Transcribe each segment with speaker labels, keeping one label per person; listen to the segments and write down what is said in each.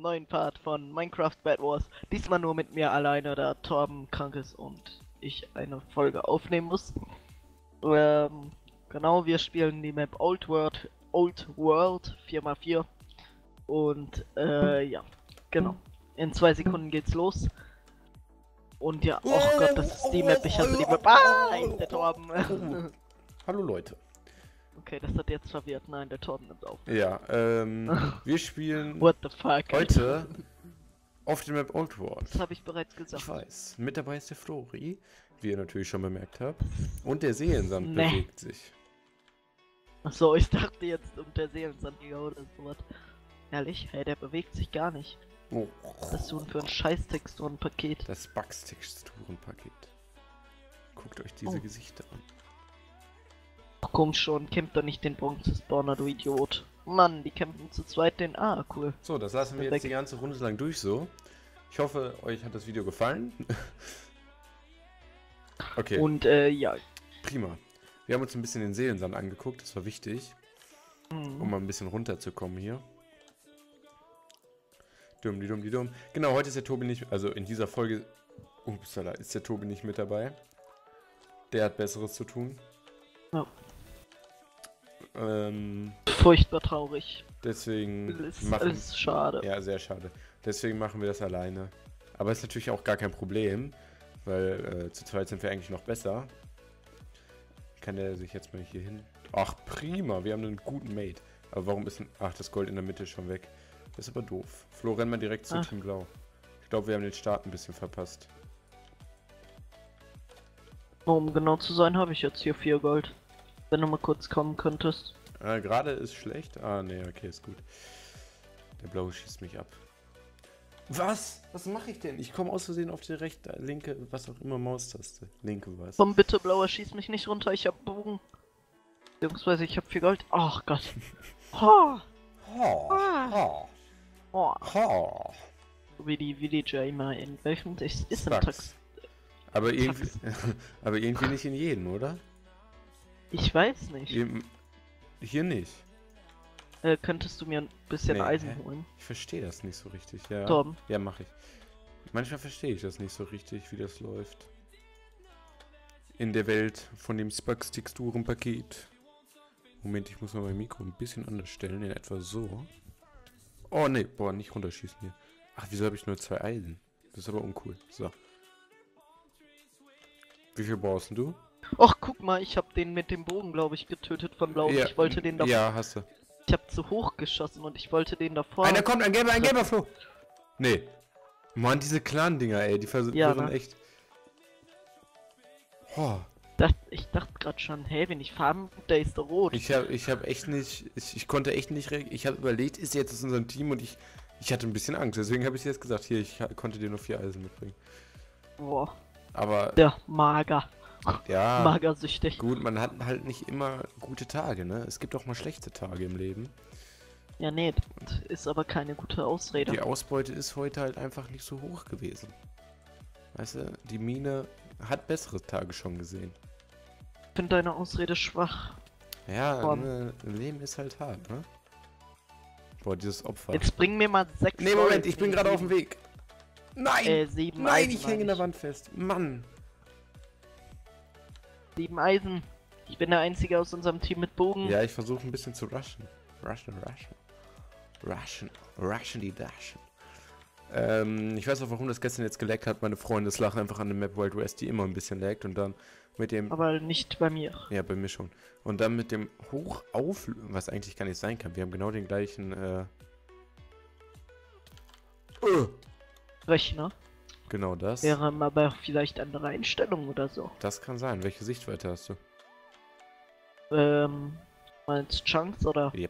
Speaker 1: neuen Part von Minecraft Bed Wars. Diesmal nur mit mir alleine, da Torben krank ist und ich eine Folge aufnehmen muss. Genau, wir spielen die Map Old World 4x4. Und ja, genau. In 2 Sekunden geht's los. Und ja, oh Gott, das ist die Map, ich hasse die Map. Ah, der Torben.
Speaker 2: Hallo Leute.
Speaker 1: Okay, das hat jetzt verwirrt. Nein, der Torben nimmt auf.
Speaker 2: Ja, wir spielen
Speaker 1: What the fuck?
Speaker 2: heute auf der Map Old World.
Speaker 1: Das habe ich bereits gesagt.
Speaker 2: Ich weiß. Mit dabei ist der Flori, wie ihr natürlich schon bemerkt habt. Und der Seelensand
Speaker 1: Nee.
Speaker 2: bewegt sich.
Speaker 1: Achso, ich dachte jetzt um der Seelensandiger oder sowas. Ehrlich? Hey, der bewegt sich gar nicht.
Speaker 2: Oh.
Speaker 1: Was ist so für ein Scheiß-Texturenpaket?
Speaker 2: Das Bugs-Texturenpaket. Guckt euch diese Gesichter an.
Speaker 1: Komm schon, kämpft doch nicht den Bronze-Spawner, du Idiot. Mann, die kämpfen zu zweit den... Ah, cool.
Speaker 2: So, das lassen wir jetzt die ganze Runde lang durch so. Ich hoffe, euch hat das Video gefallen. Okay.
Speaker 1: Und, ja.
Speaker 2: Prima. Wir haben uns ein bisschen den Seelensand angeguckt, das war wichtig. Um mal ein bisschen runterzukommen hier. Dumm. Genau, heute ist der Tobi nicht, also in dieser Folge, upsala, ist der Tobi nicht mit dabei. Der hat Besseres zu tun.
Speaker 1: Ja.
Speaker 2: Ähm,
Speaker 1: Furchtbar traurig.
Speaker 2: deswegen
Speaker 1: Alles schade.
Speaker 2: Ja, sehr schade. Deswegen machen wir das alleine. Aber ist natürlich auch gar kein Problem, weil zu zweit sind wir eigentlich noch besser. Kann der sich jetzt mal hier hin... Ach, prima, wir haben einen guten Mate. Aber warum ist ach, das Gold in der Mitte ist schon weg. Das ist aber doof. Flo, renn mal direkt zu Team Blau. Ich glaube, wir haben den Start ein bisschen verpasst.
Speaker 1: Um genau zu sein, habe ich jetzt hier 4 Gold. Wenn du mal kurz kommen könntest.
Speaker 2: Gerade ist schlecht. Ah, nee, okay, ist gut. Der Blaue schießt mich ab. Was? Was mache ich denn? Ich komme aus Versehen auf die rechte, linke, was auch immer, Maustaste. Linke was.
Speaker 1: Komm bitte, Blauer, schieß mich nicht runter, ich hab Bogen. Beziehungsweise ich hab 4 Gold. Ach Gott. Ha! Ha! Wie die Jamer in welchem ist im Tax.
Speaker 2: Aber irgendwie, aber irgendwie nicht in jedem, oder?
Speaker 1: Ich weiß nicht.
Speaker 2: Hier nicht.
Speaker 1: Könntest du mir ein bisschen Eisen holen?
Speaker 2: Ich verstehe das nicht so richtig, ja.
Speaker 1: Torben.
Speaker 2: Ja, mache ich. Manchmal verstehe ich das nicht so richtig, wie das läuft. In der Welt von dem Bugs-Texturen-Paket. Moment, ich muss mal mein Mikro ein bisschen anders stellen, in etwa so. Oh ne, boah, nicht runterschießen hier. Ach, wieso habe ich nur 2 Eisen? Das ist aber uncool. So. Wie viel brauchst du?
Speaker 1: Och, guck mal, ich hab den mit dem Bogen, glaube ich, getötet von Blau.
Speaker 2: Ja,
Speaker 1: ich wollte den da...
Speaker 2: Ja, hast du.
Speaker 1: Ich hab zu hoch geschossen und ich wollte den davor...
Speaker 2: Einer kommt, ein gelber Flo! Nee. Mann, diese Clan-Dinger, ey, die verwirren echt. Oh.
Speaker 1: Ich dachte gerade schon, hey, wenn ich farben, der ist der rot.
Speaker 2: Ich hab echt nicht, ich konnte echt nicht, ich habe überlegt, ist jetzt aus unserem Team und ich hatte ein bisschen Angst, deswegen habe ich jetzt gesagt, hier, ich konnte dir nur 4 Eisen mitbringen.
Speaker 1: Boah.
Speaker 2: Aber...
Speaker 1: Der Mager.
Speaker 2: Ja,
Speaker 1: magersüchtig.
Speaker 2: Gut, man hat halt nicht immer gute Tage, ne? Es gibt auch mal schlechte Tage im Leben.
Speaker 1: Ja, nee, das ist aber keine gute Ausrede.
Speaker 2: Die Ausbeute ist heute halt einfach nicht so hoch gewesen. Weißt du, die Mine hat bessere Tage schon gesehen.
Speaker 1: Ich finde deine Ausrede schwach.
Speaker 2: Ja, ne, Leben ist halt hart, ne? Boah, dieses Opfer.
Speaker 1: Jetzt bring mir mal 6
Speaker 2: Nee, Moment, ich bin gerade auf dem Weg. Nein!
Speaker 1: 7
Speaker 2: Nein,
Speaker 1: Eisen,
Speaker 2: ich hänge in der Wand fest. Mann!
Speaker 1: 7 Eisen. Ich bin der Einzige aus unserem Team mit Bogen.
Speaker 2: Ja, ich versuche ein bisschen zu rushen. Rushen die Dashen. Ich weiß auch, warum das gestern jetzt gelaggt hat. Meine Freunde, das lag einfach an der Map Wild West, die immer ein bisschen laggt und dann mit dem...
Speaker 1: Aber nicht bei mir.
Speaker 2: Ja, bei mir schon. Und dann mit dem was eigentlich gar nicht sein kann. Wir haben genau den gleichen,
Speaker 1: Rechner.
Speaker 2: Genau das.
Speaker 1: Wäre aber vielleicht andere Einstellungen oder so.
Speaker 2: Das kann sein. Welche Sichtweite hast du?
Speaker 1: Meinst Chunks oder?
Speaker 2: Yep.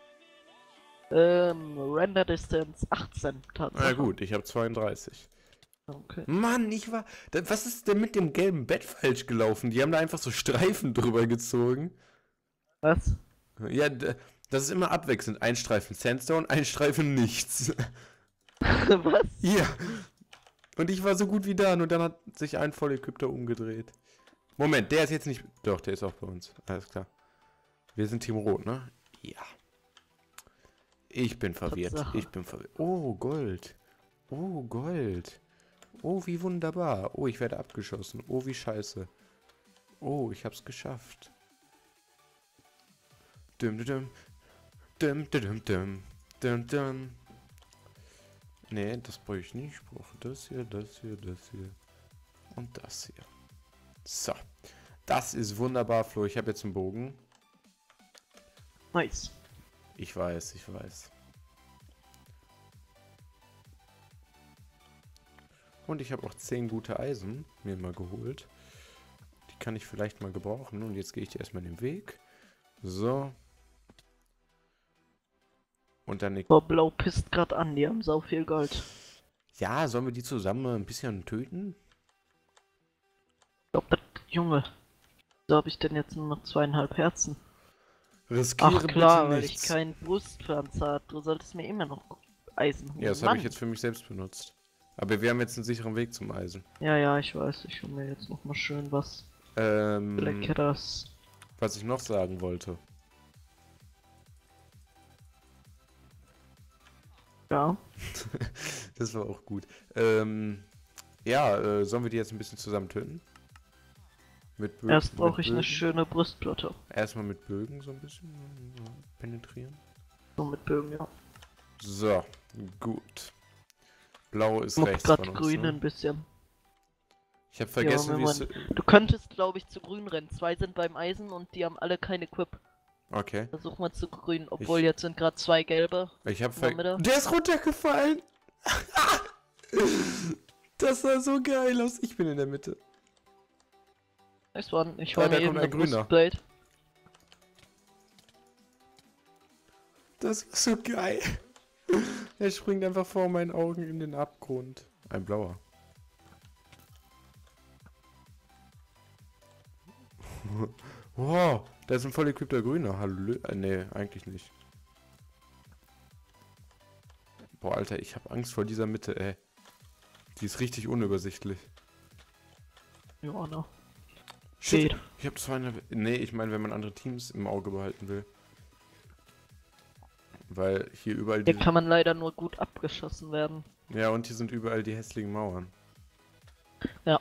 Speaker 1: Render Distance 18 tatsächlich.
Speaker 2: Na gut, ich habe 32.
Speaker 1: Okay.
Speaker 2: Mann, was ist denn mit dem gelben Bett falsch gelaufen? Die haben da einfach so Streifen drüber gezogen.
Speaker 1: Was?
Speaker 2: Ja, das ist immer abwechselnd. Ein Streifen Sandstone, ein Streifen nichts.
Speaker 1: Was?
Speaker 2: Ja. Und ich war so gut wie da, nur dann hat sich ein Vollägypter umgedreht. Moment, der ist jetzt nicht... Doch, der ist auch bei uns. Alles klar. Wir sind Team Rot, ne? Ja. Ich bin verwirrt.
Speaker 1: Tatsache.
Speaker 2: Ich bin verwirrt. Oh, Gold. Oh, Gold. Oh, wie wunderbar. Oh, ich werde abgeschossen. Oh, wie scheiße. Oh, ich hab's geschafft. Dum, dum, dum, dum, dum, dum, dum. Nee, das brauche ich nicht. Ich brauche das hier, das hier, das hier. Und das hier. So. Das ist wunderbar, Flo. Ich habe jetzt einen Bogen.
Speaker 1: Nice.
Speaker 2: Ich weiß, ich weiß. Und ich habe auch 10 gute Eisen mir mal geholt. Die kann ich vielleicht mal gebrauchen. Und jetzt gehe ich dir erstmal den Weg. So. Und dann...
Speaker 1: Boah, Blau pisst grad an, die haben sau viel Gold.
Speaker 2: Ja, sollen wir die zusammen ein bisschen töten?
Speaker 1: Ich glaub, Junge, so habe ich denn jetzt nur noch 2,5 Herzen.
Speaker 2: Riskiere
Speaker 1: Ach klar,
Speaker 2: bitte
Speaker 1: weil ich
Speaker 2: nichts.
Speaker 1: keinen Brustpanzer habe. Du solltest mir immer noch Eisen holen.
Speaker 2: Ja, das habe ich
Speaker 1: Mann.
Speaker 2: jetzt für mich selbst benutzt. Aber wir haben jetzt einen sicheren Weg zum Eisen.
Speaker 1: Ja, ich weiß. Ich hole mir jetzt noch mal schön was Leckeres.
Speaker 2: Was ich noch sagen wollte.
Speaker 1: Ja.
Speaker 2: Das war auch gut. Sollen wir die jetzt ein bisschen zusammen töten? Mit
Speaker 1: Erst brauche
Speaker 2: mit
Speaker 1: ich eine
Speaker 2: Bögen?
Speaker 1: schöne Brustplatte.
Speaker 2: Erstmal mit Bögen so ein bisschen penetrieren.
Speaker 1: So mit Bögen, ja.
Speaker 2: So, gut. Blau ist
Speaker 1: Muck
Speaker 2: rechts
Speaker 1: grad
Speaker 2: von uns,
Speaker 1: grün
Speaker 2: ne?
Speaker 1: ein bisschen.
Speaker 2: Ich habe vergessen,
Speaker 1: Ja,
Speaker 2: wie es...
Speaker 1: du könntest, glaube ich, zu grün rennen. 2 sind beim Eisen und die haben alle keine Equip.
Speaker 2: Okay.
Speaker 1: Versuch mal zu grün, obwohl jetzt sind gerade 2 gelbe.
Speaker 2: Ich habe
Speaker 1: in der Mitte.
Speaker 2: Der ist runtergefallen! Das sah so geil aus. Ich bin in der Mitte.
Speaker 1: Nice one. Ich
Speaker 2: Ah,
Speaker 1: hol
Speaker 2: da
Speaker 1: mir
Speaker 2: kommt
Speaker 1: eben
Speaker 2: ein
Speaker 1: eine
Speaker 2: grüner.
Speaker 1: Brustplate.
Speaker 2: Das war so geil. Er springt einfach vor meinen Augen in den Abgrund. Ein blauer. Wow, da ist ein voll equipter Grüner. Hallo. Nee, eigentlich nicht. Boah, Alter, ich habe Angst vor dieser Mitte, ey. Die ist richtig unübersichtlich.
Speaker 1: Ja, ne.
Speaker 2: Shit,
Speaker 1: Geht.
Speaker 2: ich habe 200... Nee, ich meine, wenn man andere Teams im Auge behalten will. Weil hier überall
Speaker 1: Hier kann man leider nur gut abgeschossen werden.
Speaker 2: Ja, und hier sind überall die hässlichen Mauern.
Speaker 1: Ja.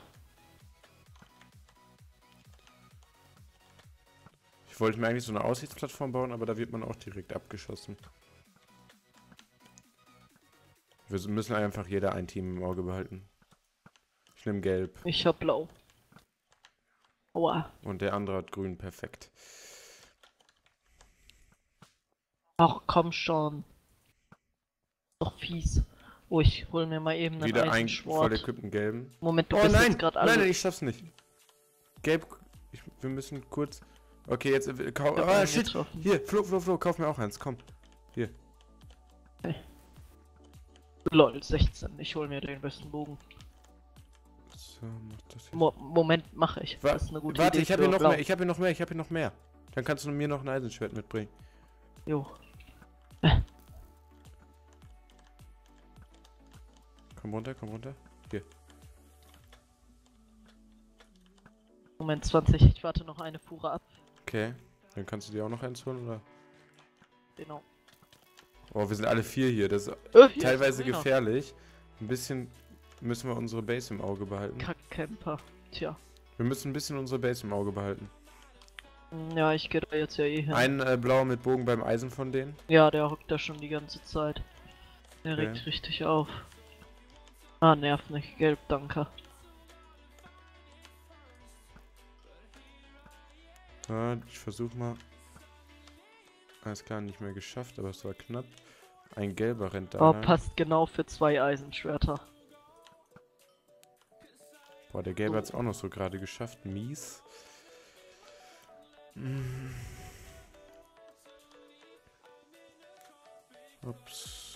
Speaker 2: Ich wollte mir eigentlich so eine Aussichtsplattform bauen, aber da wird man auch direkt abgeschossen. Wir müssen einfach jeder ein Team im Auge behalten. Ich nehme gelb.
Speaker 1: Ich hab blau. Aua.
Speaker 2: Und der andere hat grün, perfekt.
Speaker 1: Ach komm schon. Doch fies. Oh, ich hol mir mal eben einen
Speaker 2: Wieder ein voll
Speaker 1: Eisenschwert.
Speaker 2: equippten gelben.
Speaker 1: Moment, du
Speaker 2: Oh
Speaker 1: bist
Speaker 2: nein,
Speaker 1: jetzt gerade
Speaker 2: nein,
Speaker 1: alle.
Speaker 2: nein, ich schaff's nicht. Gelb, wir müssen kurz... Okay, jetzt...
Speaker 1: hab
Speaker 2: Ah,
Speaker 1: einen
Speaker 2: shit.
Speaker 1: getroffen.
Speaker 2: Hier, Flo, kauf mir auch eins, komm. Hier.
Speaker 1: Lol, 16. Ich hol mir den besten Bogen.
Speaker 2: So, mach das jetzt.
Speaker 1: Moment, mache ich. Das ist eine gute
Speaker 2: Warte,
Speaker 1: Idee.
Speaker 2: ich habe hier
Speaker 1: für
Speaker 2: noch
Speaker 1: blau.
Speaker 2: mehr, ich habe hier noch mehr. Dann kannst du mir noch ein Eisenschwert mitbringen.
Speaker 1: Jo.
Speaker 2: Komm runter. Hier.
Speaker 1: Moment, 20. Ich warte noch eine Fuhre ab.
Speaker 2: Okay. Dann kannst du dir auch noch eins holen, oder?
Speaker 1: Genau.
Speaker 2: Oh, wir sind alle 4 hier. Das ist
Speaker 1: Hier
Speaker 2: teilweise
Speaker 1: ist grüner.
Speaker 2: gefährlich. Ein bisschen müssen wir unsere Base im Auge behalten.
Speaker 1: Kackcamper. Tja.
Speaker 2: Wir müssen ein bisschen unsere Base im Auge behalten.
Speaker 1: Ja, ich gehe da jetzt ja eh hin.
Speaker 2: Ein blauer mit Bogen beim Eisen von denen.
Speaker 1: Ja, der hockt da schon die ganze Zeit. Der
Speaker 2: Okay.
Speaker 1: regt richtig auf. Ah, nervt nicht. Gelb, danke.
Speaker 2: Ja, ich versuche mal. Alles klar, nicht mehr geschafft, aber es war knapp. Ein gelber rennt da
Speaker 1: Oh,
Speaker 2: lang.
Speaker 1: passt genau für 2 Eisenschwerter.
Speaker 2: Boah, der gelbe hat es auch noch so gerade geschafft. Mies. Ups.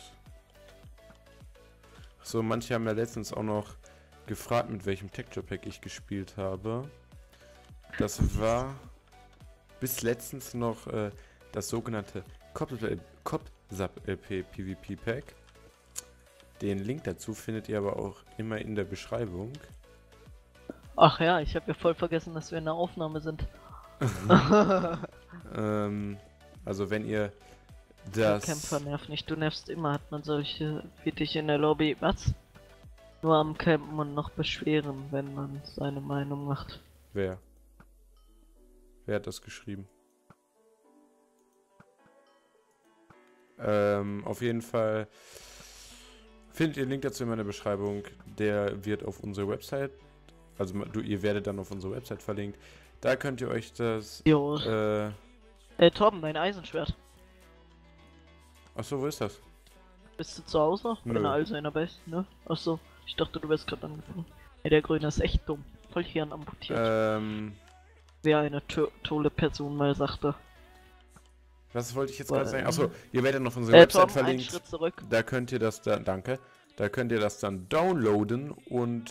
Speaker 2: So, manche haben ja letztens auch noch gefragt, mit welchem Texture Pack ich gespielt habe. Das war bis letztens noch das sogenannte COPSAP PvP Pack. Den Link dazu findet ihr aber auch immer in der Beschreibung.
Speaker 1: Ach ja, ich habe ja voll vergessen, dass wir in der Aufnahme sind.
Speaker 2: Also wenn ihr
Speaker 1: Der Kämpfer nervt nicht, du nervst immer, hat man solche wie dich in der Lobby. Was? Nur am Campen und noch beschweren, wenn man seine Meinung macht.
Speaker 2: Wer? Wer hat das geschrieben? Auf jeden Fall findet ihr den Link dazu in meiner Beschreibung. Der wird auf unsere Website, also ihr werdet dann auf unsere Website verlinkt. Da könnt ihr euch das...
Speaker 1: Jo. Torben, dein Eisenschwert.
Speaker 2: Achso, wo ist das?
Speaker 1: Bist du zu Hause?
Speaker 2: Nö.
Speaker 1: Bin also in der Base, ne? Achso, ich dachte, du wärst gerade angefangen. Ja, der Grüne ist echt dumm. Voll Hirn amputiert. Wie eine tolle Person mal sagte.
Speaker 2: Was wollte ich jetzt gerade sagen? Achso, ihr werdet noch auf unsere Website
Speaker 1: Torben,
Speaker 2: verlinkt.
Speaker 1: einen Schritt zurück.
Speaker 2: Da könnt ihr das dann, danke. Da könnt ihr das dann downloaden und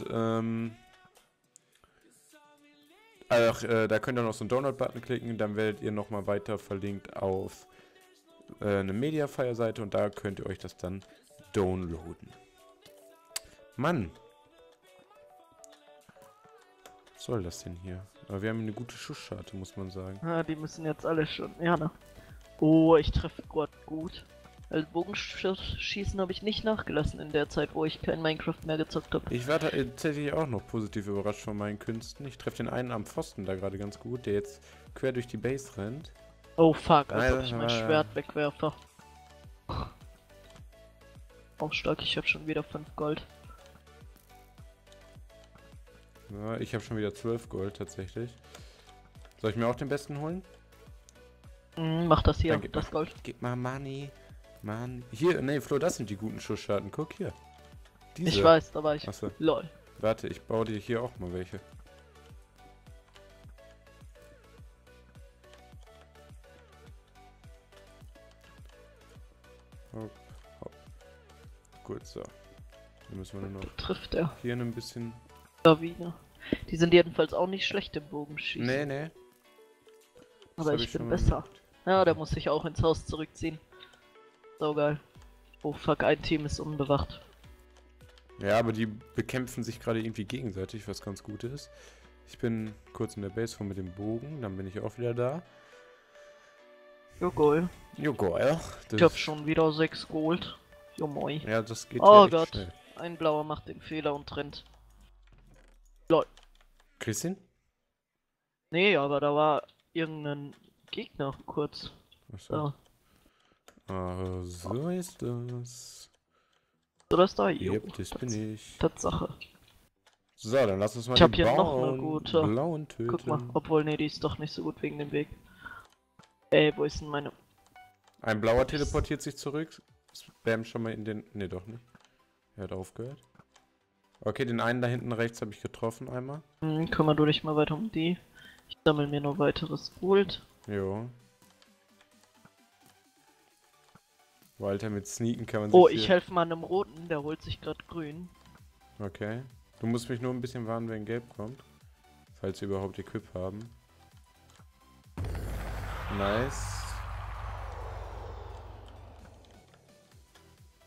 Speaker 2: da könnt ihr noch so einen Download-Button klicken, dann werdet ihr nochmal weiter verlinkt auf eine Mediafire-Seite und da könnt ihr euch das dann downloaden. Mann! Was soll das denn hier? Aber wir haben eine gute Schussscharte, muss man sagen.
Speaker 1: Ah, die müssen jetzt alle schon. Ja, ne? Oh, ich treffe Gott gut. Also Bogenschießen habe ich nicht nachgelassen in der Zeit, wo ich kein Minecraft mehr gezockt habe.
Speaker 2: Ich war tatsächlich auch noch positiv überrascht von meinen Künsten. Ich treffe den einen am Pfosten da gerade ganz gut, der jetzt quer durch die Base rennt.
Speaker 1: Oh fuck, als ob ich mein Schwert wegwerfe. Auch stark, ich habe schon wieder 5 Gold.
Speaker 2: Ja, ich habe schon wieder 12 Gold tatsächlich. Soll ich mir auch den besten holen?
Speaker 1: Mach das hier, das Gold.
Speaker 2: Gib mal Money. Mann. Hier, ne, Flo, das sind die guten Schussscharten. Guck hier. Diese.
Speaker 1: Ich weiß, da war ich.
Speaker 2: Achso.
Speaker 1: Lol.
Speaker 2: Warte, ich baue dir hier auch mal welche. Hopp, hopp. Gut, so. Dann müssen wir nur noch
Speaker 1: Trifft er.
Speaker 2: hier ein bisschen...
Speaker 1: Lawine. Die sind jedenfalls auch nicht schlecht im Bogenschießen.
Speaker 2: Nee, nee.
Speaker 1: Aber ich bin besser. Ja, der muss sich auch ins Haus zurückziehen. So geil. Oh fuck, ein Team ist unbewacht.
Speaker 2: Ja, aber die bekämpfen sich gerade irgendwie gegenseitig, was ganz gut ist. Ich bin kurz in der Base von mit dem Bogen, dann bin ich auch wieder da.
Speaker 1: Jo, Goal.
Speaker 2: Jo, geil.
Speaker 1: Ich hab schon wieder 6 Gold. Jo, moi.
Speaker 2: Ja, das geht
Speaker 1: oh
Speaker 2: ja
Speaker 1: Gott,
Speaker 2: schnell.
Speaker 1: Ein Blauer macht den Fehler und rennt. Lol.
Speaker 2: Christian?
Speaker 1: Nee, aber da war irgendein Gegner kurz.
Speaker 2: Achso. Ah, so ist das.
Speaker 1: So, das da? Jo,
Speaker 2: Yep, das bin ich.
Speaker 1: Tatsache.
Speaker 2: So, dann lass uns mal
Speaker 1: Ich hab hier noch eine gute.
Speaker 2: Blauen töten.
Speaker 1: Guck mal, obwohl, nee, die ist doch nicht so gut wegen dem Weg. Ey, wo ist denn meine...
Speaker 2: Ein blauer teleportiert sich zurück. Spam schon mal in den... Ne, doch nicht. Er hat aufgehört. Okay, den einen da hinten rechts habe ich getroffen einmal.
Speaker 1: Kümmere du dich mal weiter um die. Ich sammle mir noch weiteres Gold.
Speaker 2: Jo. Walter, mit Sneaken kann man
Speaker 1: Oh,
Speaker 2: sich
Speaker 1: ich helfe mal einem Roten, der holt sich gerade grün.
Speaker 2: Okay. Du musst mich nur ein bisschen warnen, wenn Gelb kommt. Falls wir überhaupt Equip haben. Nice.
Speaker 1: Oh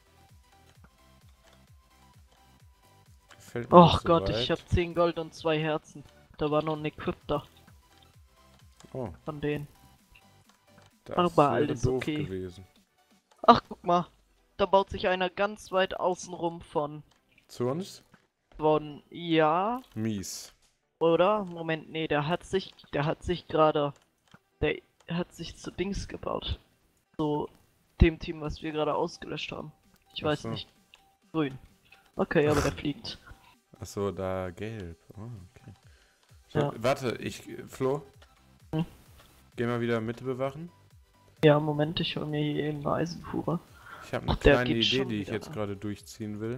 Speaker 2: Gefällt mir
Speaker 1: Gott,
Speaker 2: soweit.
Speaker 1: ich habe 10 Gold und 2 Herzen. Da war noch ein Equip da.
Speaker 2: Oh,
Speaker 1: Von denen.
Speaker 2: das
Speaker 1: Aber
Speaker 2: wäre
Speaker 1: alles
Speaker 2: doof
Speaker 1: okay.
Speaker 2: gewesen.
Speaker 1: Ach, guck mal. Da baut sich einer ganz weit außenrum von...
Speaker 2: Zu uns?
Speaker 1: Ja,
Speaker 2: Mies.
Speaker 1: oder? Moment, nee, der hat sich gerade... Der hat sich zu Dings gebaut. So, dem Team, was wir gerade ausgelöscht haben. Ich weiß
Speaker 2: so.
Speaker 1: nicht. Grün. Okay, aber der fliegt.
Speaker 2: Achso, da gelb. Oh, okay. So,
Speaker 1: Ja.
Speaker 2: warte, Flo?
Speaker 1: Hm?
Speaker 2: Geh mal wieder Mitte bewachen.
Speaker 1: Ja, Moment, ich hol mir hier eben eine Eisenfuhre.
Speaker 2: Ich habe eine
Speaker 1: Ach, der
Speaker 2: kleine
Speaker 1: geht
Speaker 2: Idee,
Speaker 1: schon
Speaker 2: die ich
Speaker 1: wieder.
Speaker 2: jetzt gerade durchziehen will.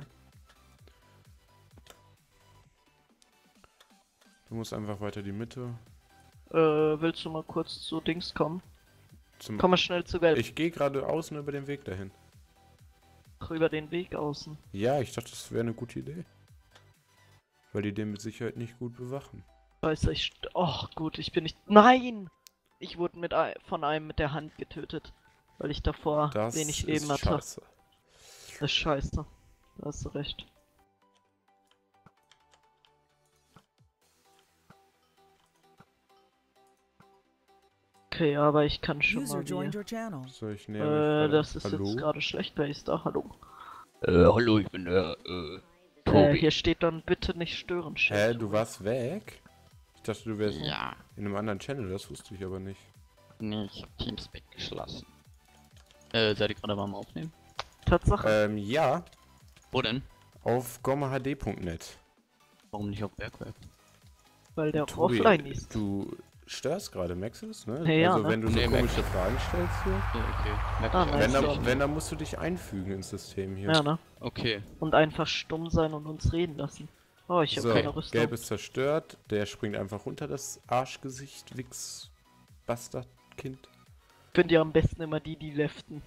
Speaker 2: Du musst einfach weiter die Mitte.
Speaker 1: Willst du mal kurz zu Dings kommen?
Speaker 2: Zum
Speaker 1: Komm mal schnell zu Gelb.
Speaker 2: Ich gehe gerade außen über den Weg dahin.
Speaker 1: Ach, über den Weg außen.
Speaker 2: Ja, ich dachte, das wäre eine gute Idee. Weil die den mit Sicherheit nicht gut bewachen.
Speaker 1: Scheiße, Och, gut, ich bin nicht... Nein! Ich wurde von einem mit der Hand getötet. Weil ich davor
Speaker 2: Das
Speaker 1: wenig
Speaker 2: ist
Speaker 1: Leben hatte.
Speaker 2: scheiße.
Speaker 1: Das ist scheiße. Da hast du recht. Okay, aber ich kann schon
Speaker 3: User
Speaker 1: mal
Speaker 3: joined
Speaker 1: wie.
Speaker 3: your channel.
Speaker 2: So, ich näher mich gerade.
Speaker 1: Das ist
Speaker 2: Hallo?
Speaker 1: jetzt gerade schlecht, wer ist da? Hallo.
Speaker 4: Hallo, ich bin der, Tobi.
Speaker 1: Hier steht dann bitte nicht stören,
Speaker 2: Hä,
Speaker 1: Schild.
Speaker 2: du warst weg? Ich dachte, du wärst
Speaker 4: Ja,
Speaker 2: in einem anderen Channel, das wusste ich aber nicht.
Speaker 4: nee, ich hab Teams weggeschlossen. Seid ihr gerade mal am Aufnehmen?
Speaker 1: Tatsache.
Speaker 2: Ja,
Speaker 4: Wo denn?
Speaker 2: auf gommahd.net.
Speaker 4: Warum nicht auf Bergwerk?
Speaker 1: Weil der
Speaker 2: Tobi,
Speaker 1: offline ist.
Speaker 2: du störst gerade, merkst du es, ne?
Speaker 1: Ja,
Speaker 2: also
Speaker 1: ne?
Speaker 2: wenn du so
Speaker 4: Nee, merk
Speaker 2: komische Fragen stellst hier,
Speaker 4: So, okay. Merk
Speaker 1: Ah,
Speaker 4: ich
Speaker 1: nice.
Speaker 4: eigentlich
Speaker 2: wenn,
Speaker 4: nicht.
Speaker 2: wenn, dann musst du dich einfügen ins System hier.
Speaker 1: Ja, ne?
Speaker 4: Okay.
Speaker 1: Und einfach stumm sein und uns reden lassen. Oh, ich habe
Speaker 2: So,
Speaker 1: keine Rüstung.
Speaker 2: gelb ist zerstört, der springt einfach runter, das Arschgesicht, Wix, Bastardkind.
Speaker 1: Finde ja am besten immer die leften.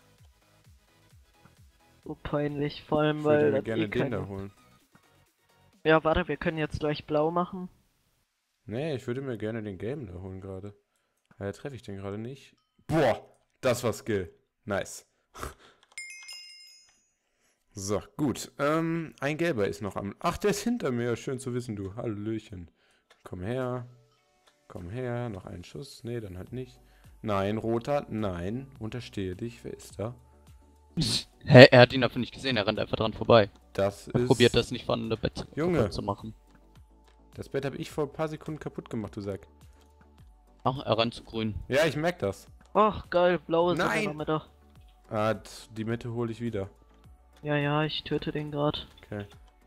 Speaker 1: So peinlich, vor allem
Speaker 2: Ich würde
Speaker 1: weil
Speaker 2: mir
Speaker 1: das
Speaker 2: gerne
Speaker 1: eh
Speaker 2: den
Speaker 1: keine...
Speaker 2: da holen.
Speaker 1: Ja, warte, wir können jetzt gleich blau machen.
Speaker 2: Nee, ich würde mir gerne den gelben da holen gerade. Ja, treffe ich den gerade nicht. Boah, das war Skill. Nice. So, gut. Ein gelber ist noch am... Ach, der ist hinter mir. Schön zu wissen, du. Hallöchen. Komm her. Komm her. Noch einen Schuss. Nee, dann halt nicht. Nein, roter. Nein. Unterstehe dich. Wer ist da?
Speaker 4: Hä, er hat ihn dafür nicht gesehen, er rennt einfach dran vorbei.
Speaker 2: Das
Speaker 4: Er
Speaker 2: ist...
Speaker 4: probiert das nicht von der Bett
Speaker 2: Junge.
Speaker 4: kaputt zu machen.
Speaker 2: Das Bett habe ich vor ein paar Sekunden kaputt gemacht, du Sack.
Speaker 4: Ach, er rennt zu grün.
Speaker 2: Ja, ich merke das.
Speaker 1: Ach, geil, blau ist
Speaker 2: Nein!
Speaker 1: immer da.
Speaker 2: Ah, die Mitte hole ich wieder.
Speaker 1: Ja, ja, ich töte den grad.
Speaker 2: Okay.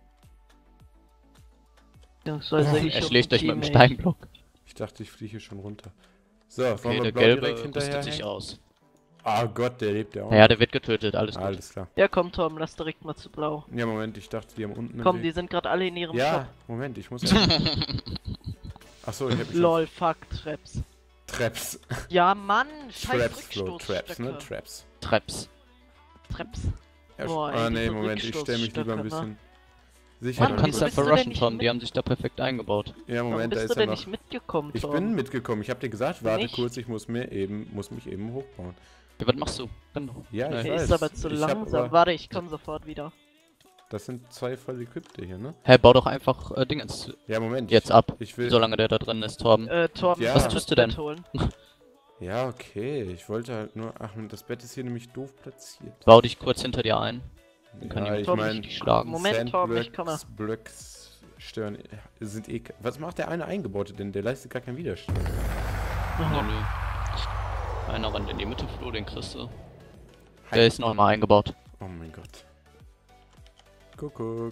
Speaker 1: Beziehungsweise ich
Speaker 4: Er
Speaker 1: und
Speaker 4: schlägt
Speaker 1: ein
Speaker 4: euch mit dem
Speaker 1: Teammate.
Speaker 4: Steinblock.
Speaker 2: Ich dachte, ich fliege hier schon runter. So, wollen
Speaker 4: Okay,
Speaker 2: wir
Speaker 4: der
Speaker 2: blau
Speaker 4: gelbe
Speaker 2: direkt hinterher
Speaker 4: rüstet sich
Speaker 2: hängen?
Speaker 4: aus.
Speaker 2: Ah Gott, der lebt ja auch.
Speaker 4: Ja, der wird getötet, alles gut.
Speaker 2: Alles klar.
Speaker 1: Ja, komm Tom, lass direkt mal zu blau.
Speaker 2: Ja, Moment, ich dachte, die haben unten...
Speaker 1: Komm,
Speaker 2: einen
Speaker 1: die
Speaker 2: Weg.
Speaker 1: sind gerade alle in ihrem
Speaker 2: Ja,
Speaker 1: Shop.
Speaker 2: Moment, ich muss... Achso, ich hab mich...
Speaker 1: Lol, fuck, Traps.
Speaker 2: Traps.
Speaker 1: Ja, Mann, scheiß
Speaker 2: Traps, Flo, Traps, ne?
Speaker 1: Rückstoßstöcke.
Speaker 2: Traps.
Speaker 4: Traps.
Speaker 1: Traps.
Speaker 2: Ja,
Speaker 1: Boah, ey,
Speaker 2: ah, nee,
Speaker 1: diese
Speaker 2: Moment, ich stelle mich lieber ein
Speaker 1: Rückstoßstöcke,
Speaker 2: bisschen...
Speaker 4: Ja,
Speaker 2: Sicher.
Speaker 4: du
Speaker 1: Mann,
Speaker 4: kannst
Speaker 1: wieso
Speaker 4: einfach
Speaker 1: bist du denn
Speaker 4: rushen,
Speaker 1: nicht
Speaker 4: Tom,
Speaker 1: mit-
Speaker 4: die haben sich da perfekt eingebaut.
Speaker 2: Ja,
Speaker 1: Warum
Speaker 2: Moment, da
Speaker 1: bist
Speaker 2: ist
Speaker 1: du
Speaker 2: er
Speaker 1: denn
Speaker 2: noch...
Speaker 1: nicht mitgekommen,
Speaker 2: Ich
Speaker 1: Tom?
Speaker 2: bin mitgekommen, ich hab dir gesagt, warte
Speaker 1: Nicht?
Speaker 2: kurz, ich muss mich eben hochbauen.
Speaker 4: Ja, was machst du? Genau.
Speaker 2: Ja, ich
Speaker 1: Der
Speaker 2: weiß.
Speaker 1: ist aber zu
Speaker 2: Ich hab
Speaker 1: langsam.
Speaker 2: aber-
Speaker 1: Warte, ich komm sofort wieder.
Speaker 2: Das sind zwei voll equippte hier, ne?
Speaker 4: Hä, bau doch einfach Dingens
Speaker 2: Ja, Moment.
Speaker 4: jetzt ab,
Speaker 2: Ich will...
Speaker 4: solange der da drin ist, Torben.
Speaker 1: Torben,
Speaker 2: Ja.
Speaker 1: kannst
Speaker 2: Was
Speaker 4: tust
Speaker 1: das
Speaker 4: du denn?
Speaker 1: Bett holen?
Speaker 2: Ja, okay. Ich wollte halt nur... Ach, das Bett ist hier nämlich doof platziert.
Speaker 4: Bau dich kurz hinter dir ein. Dann kann
Speaker 2: Ja,
Speaker 4: die
Speaker 2: ich
Speaker 1: Tom,
Speaker 2: meine...
Speaker 4: dich schlagen.
Speaker 1: Moment, Torben, ich komme.
Speaker 2: Blöcks stören... Sind eh... Was macht der eine Eingebaute denn? Der leistet gar keinen Widerstand.
Speaker 4: Nö, nö. Einer rennt in die Mitte, Flo, den kriegst du. Der ist noch einmal eingebaut.
Speaker 2: Oh mein Gott. Kuckuck.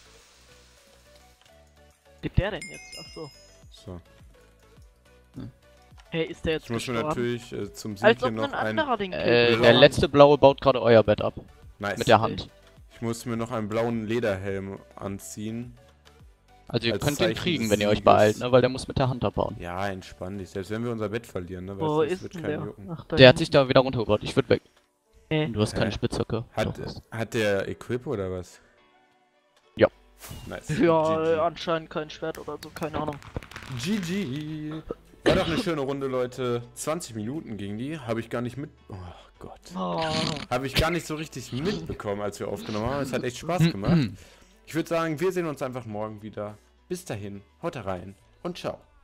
Speaker 1: Gibt der denn jetzt? Achso.
Speaker 2: So.
Speaker 1: Hey, ist der jetzt
Speaker 2: Ich muss mir
Speaker 1: gestorben?
Speaker 2: natürlich zum Sieg
Speaker 1: Als
Speaker 2: hier
Speaker 1: ob
Speaker 2: noch
Speaker 1: ein
Speaker 2: ein...
Speaker 1: anderer den
Speaker 4: Der
Speaker 1: killt.
Speaker 4: letzte blaue baut gerade euer Bett ab.
Speaker 2: Nice.
Speaker 4: Mit der Hand.
Speaker 2: Ich muss mir noch einen blauen Lederhelm anziehen.
Speaker 4: Also ihr
Speaker 2: Als
Speaker 4: könnt den
Speaker 2: Zeichen
Speaker 4: kriegen,
Speaker 2: des
Speaker 4: wenn ihr euch
Speaker 2: Sieges.
Speaker 4: beeilt, ne? Weil der muss mit der Hand abbauen.
Speaker 2: Ja, entspann dich. Selbst wenn wir unser Bett verlieren, ne?
Speaker 1: Wo
Speaker 2: Weißt du, das
Speaker 1: ist
Speaker 2: wird
Speaker 1: denn
Speaker 2: keinen
Speaker 1: der?
Speaker 2: jucken.
Speaker 1: Ach, da
Speaker 4: Der hat
Speaker 1: hinten.
Speaker 4: sich da wieder runtergebaut. Ich würde weg. Du hast keine
Speaker 2: Hä?
Speaker 4: Spitzhacke. Doch.
Speaker 2: Hat der Equip oder was?
Speaker 4: Ja.
Speaker 2: Nice.
Speaker 1: Ja,
Speaker 2: GG.
Speaker 1: anscheinend kein Schwert oder so, keine Ahnung.
Speaker 2: GG. War doch eine schöne Runde, Leute. 20 Minuten ging die. Habe ich gar nicht mit... Oh Gott.
Speaker 1: Oh.
Speaker 2: Habe ich gar nicht so richtig mitbekommen, als wir aufgenommen haben. Es hat echt Spaß gemacht. Ich würde sagen, wir sehen uns einfach morgen wieder. Bis dahin, haut rein und ciao.